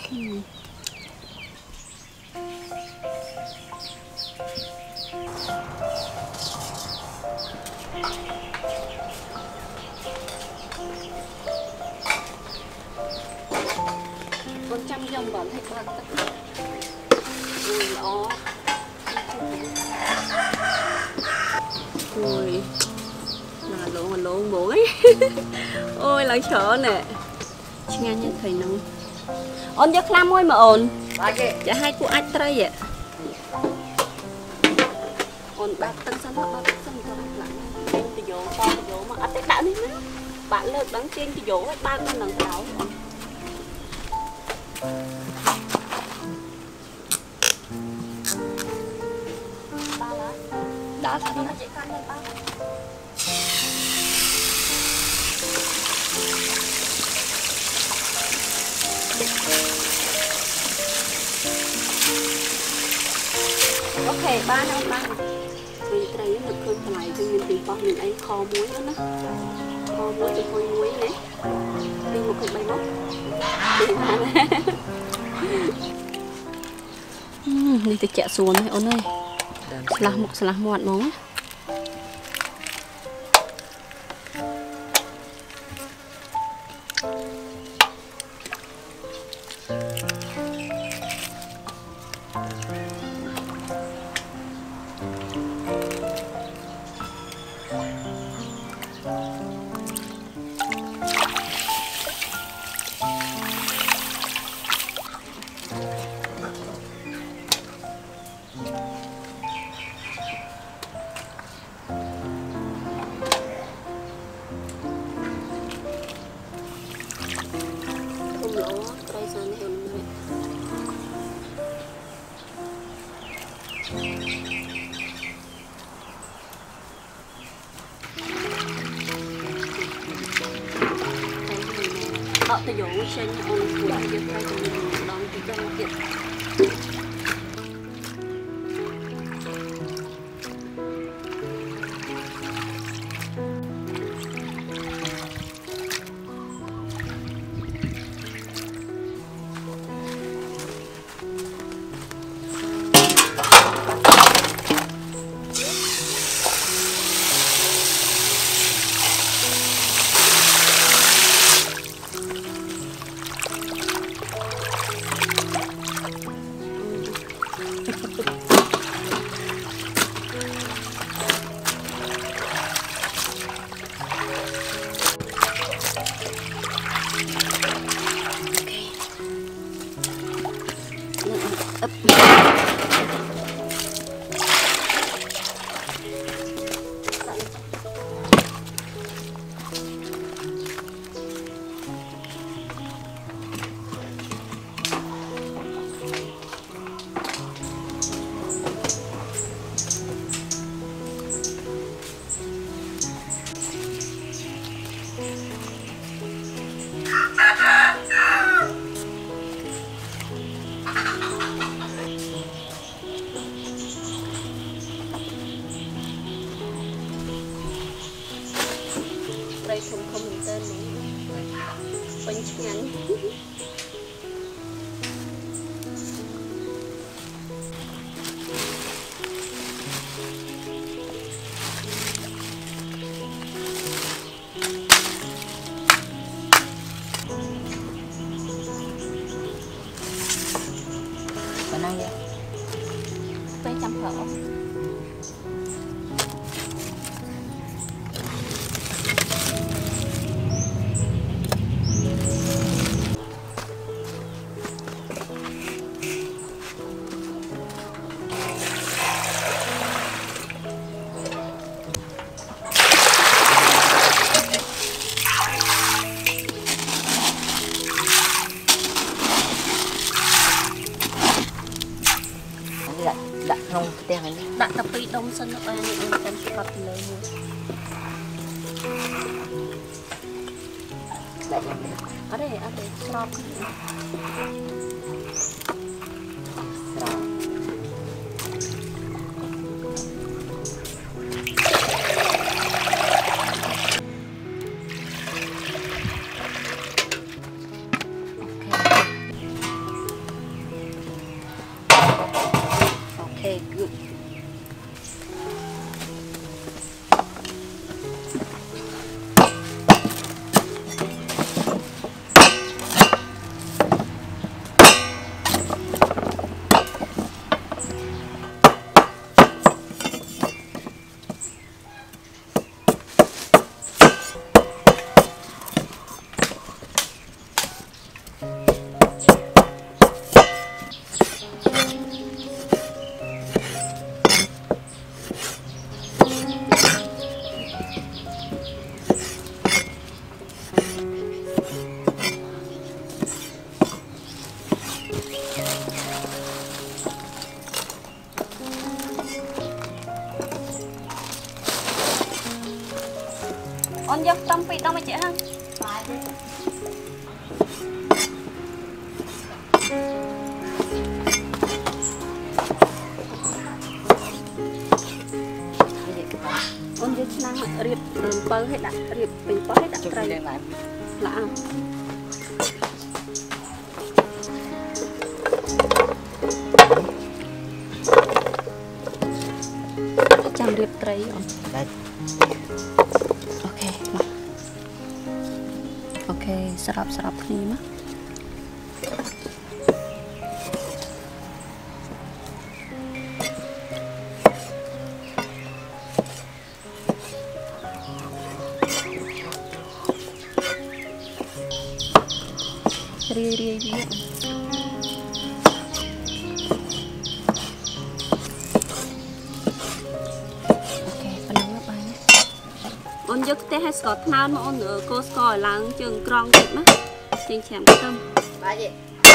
con chăm dòng bọn thịt bạc tất ó ui là lỗ bố ấy ôi lắng chó nè nghe như thầy nóng ôn cho khlam môi mà ổn chả hai cô ách trai vậy ôn bạc tân sân bạc sân cho lặng trên thì dỗ con thì dỗ mà ách cái đạo đi nữa bạn lợt đắng trên thì dỗ ba con lần đảo đã thật nó chỉ căn lên ba ok ba đâu ba vì cái này nó được hơn lại cho nên tìm con mình ấy kho muối nữa nó kho muối thì kho muối đấy đi một cái bay móc đi mà nè đi từ chợ xuồng này ôn ơi slah muat mong họ tự dụ trên ôn của việc đây thì mình đón cái đơn kiện đây không mình tên bánh ngắn bữa nay vậy tay chăm phở đặt không tiền này đặt tập đi đông sân nó những cái phật lấy ở đây srop bị tao mà chị hả? Ôn dưới năng riệp bơ hết đã riệp bình bó hết đã trời lạ chẳng riệp trời ok mà ok serap ni mah ria ôn dứt té hay sọt than mà ôn ở cô scoi láng trường krong vậy má trường chém tâm ba gì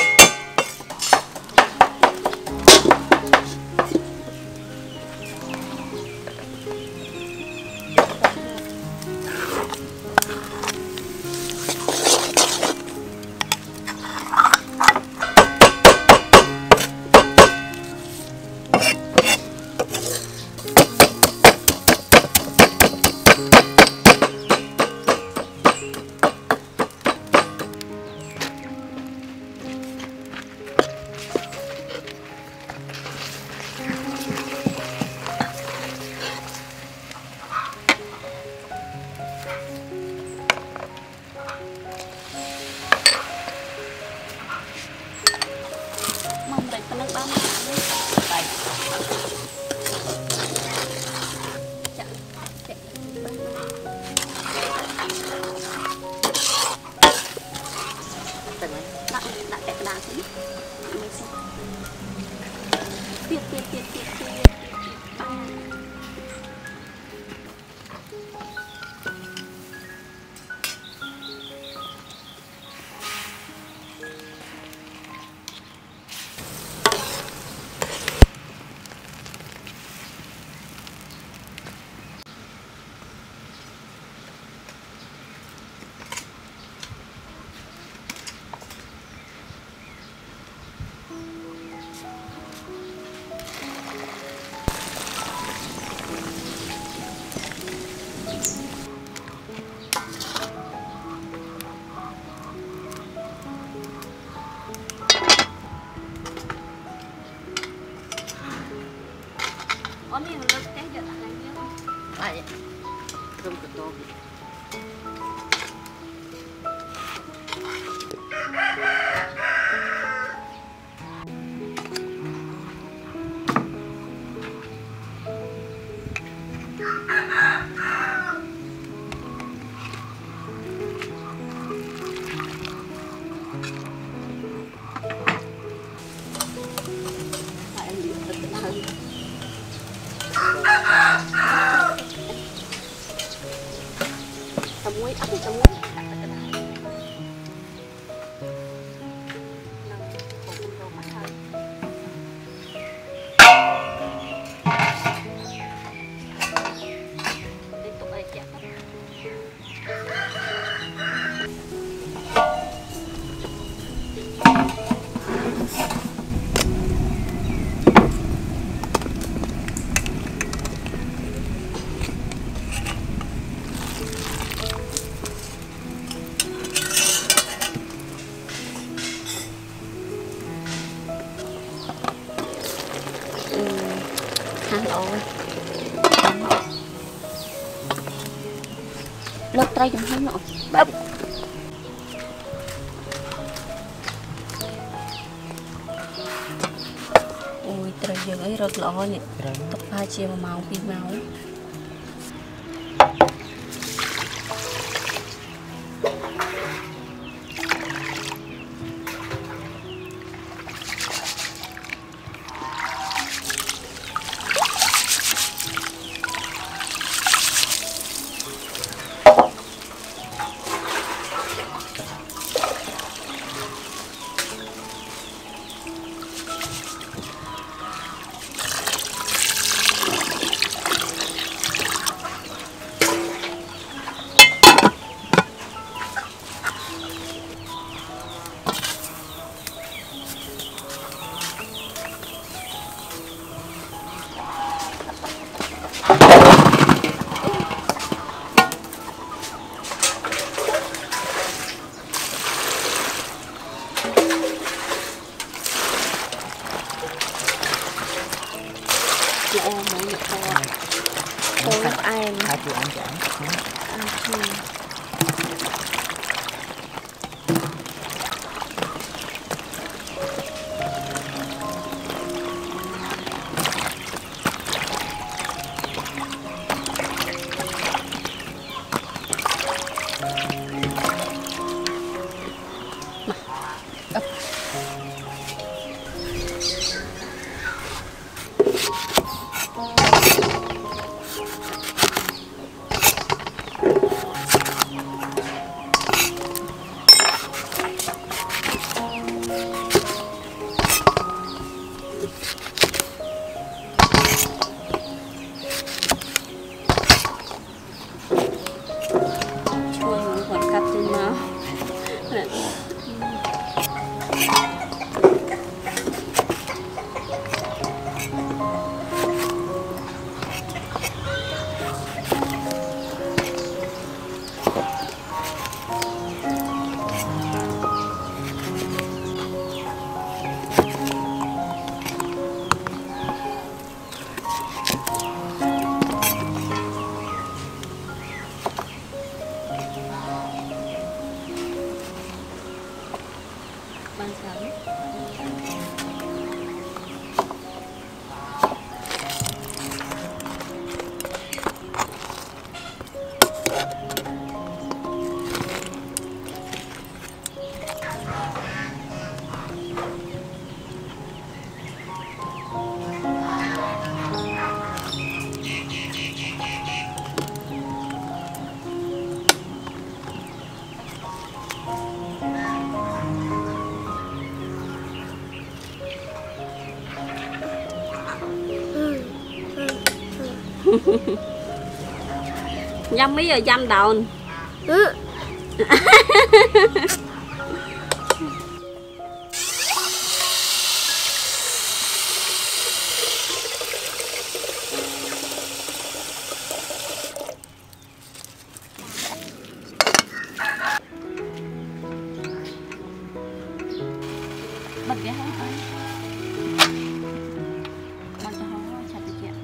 ôn đi lực té giờ lại nhiêu vậy không có to tầm muối ấp tầm muối lớp tay cũng thấy nọ ôi trời giờ ấy rất lọ nhỉ tập hai chia mà màu phi màu em. Hai chị ăn chả. Dăm mấy giờ dăm đồn. Bật cái hông ơi. Bật cái hông ơi, chặt cái chuyện.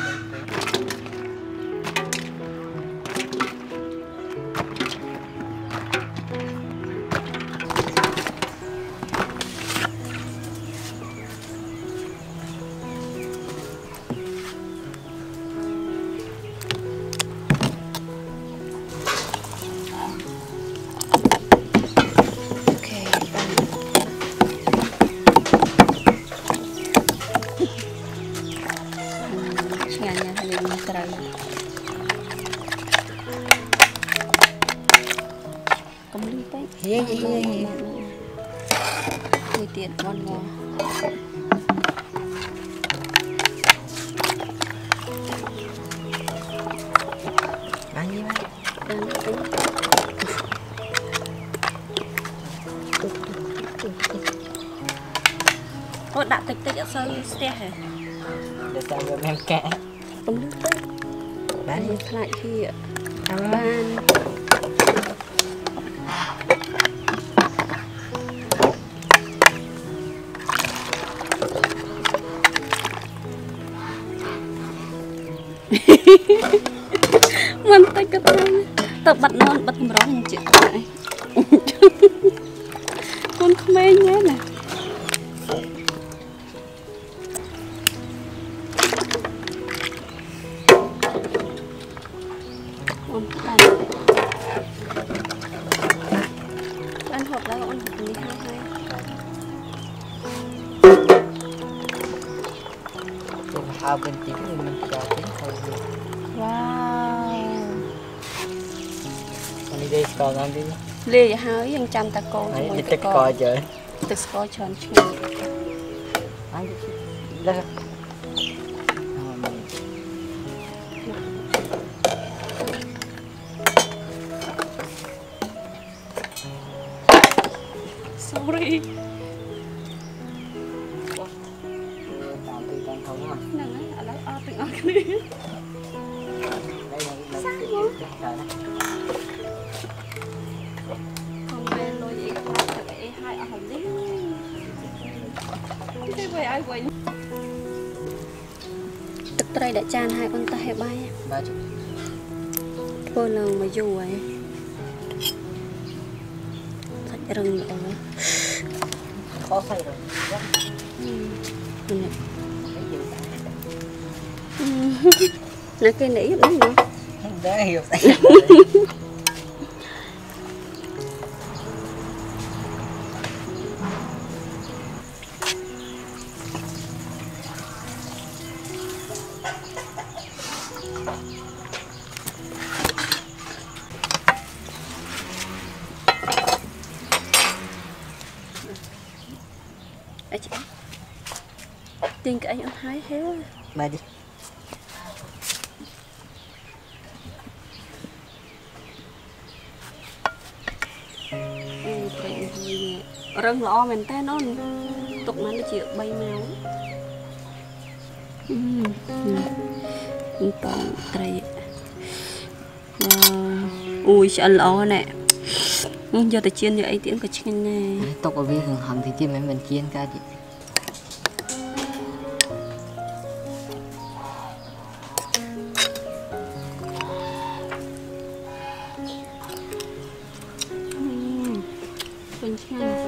Mùi tiện ngon ngon. Ăn gì vậy? Ôi đặt tịch tịch ở sân xe hả? Để sao người mang cá. Tông nước tích. Bán gì? Lại khi ban. Mình tay cái tay tập bật non bật một rong chuyện này. Con không mê nhé nè. Ăn hộp ra con đi hai hai. Hao bên tím thì mình cho tính thôi. Wow. Anh đi đây còn ăn đi. Lê hai yang chăm ta cô. Đấy, đi tích coi trời. Tích coi tròn chung. Ăn đi. Đây. Sorry. Tao tự tăng không mà. Nè, ở đó o từng ở cái này. Sao vậy? Không bên lôi vậy con phải hai ở hầm đi. Cái vậy ai quên. Tức trai đã chan hai con tay bay. 30. thôi là mà dù ấy sạch rừng nữa khó xây rồi nè cây nỉ đúng không đã hiểu tiền cái anh hái héo mà đi rừng lọ mình té nó tục mà nó chịu bay máu còn đây ui sợ lọ nè giờ tới chiên như ấy tiếng cái chiên này tôi có biết thường hầm thì chiên mấy mình chiên ca chị bên trên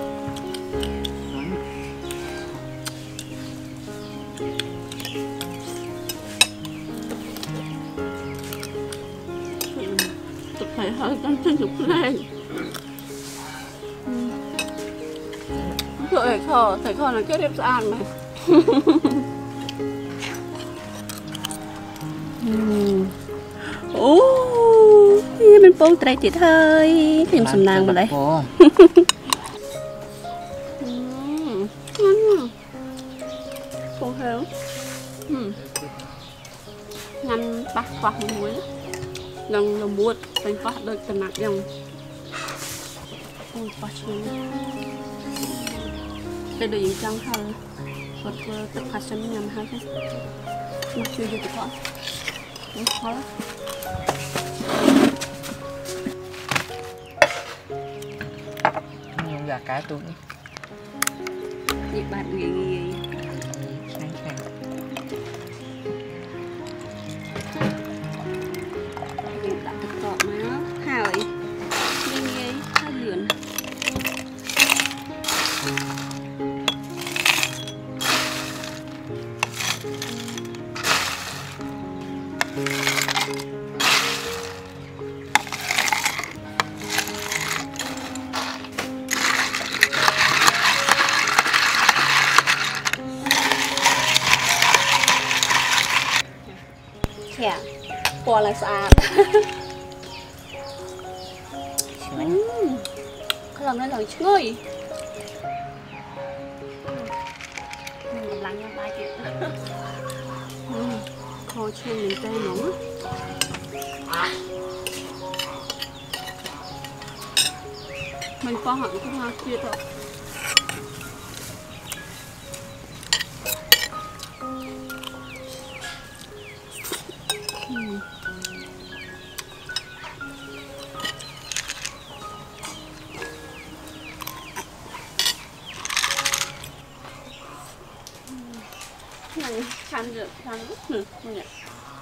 tục phải hơi con chân dục lên thầy kho là cái đẹp ăn mà mình bông trái thì thôi thêm sầm nang vào đây không héo ngăn bắt quạt muối lần là muốt thành phát được tận nặng dòng ôi quá chín đây là những trang hàng vật tập hạt sen nhằm hai cái mặc chưa được có đúng khó lắm nhưng gà cá tôi những bạn nghề sáng sáng đã thực cọ nó hào ấy nghề hai lượn dạ quả là sạch cái lần này là chơi mình còn lắng trong tay kìa kho chiên mình tê nóng mình có hẳn cái hoa kia thôi khăn được khăn rất nè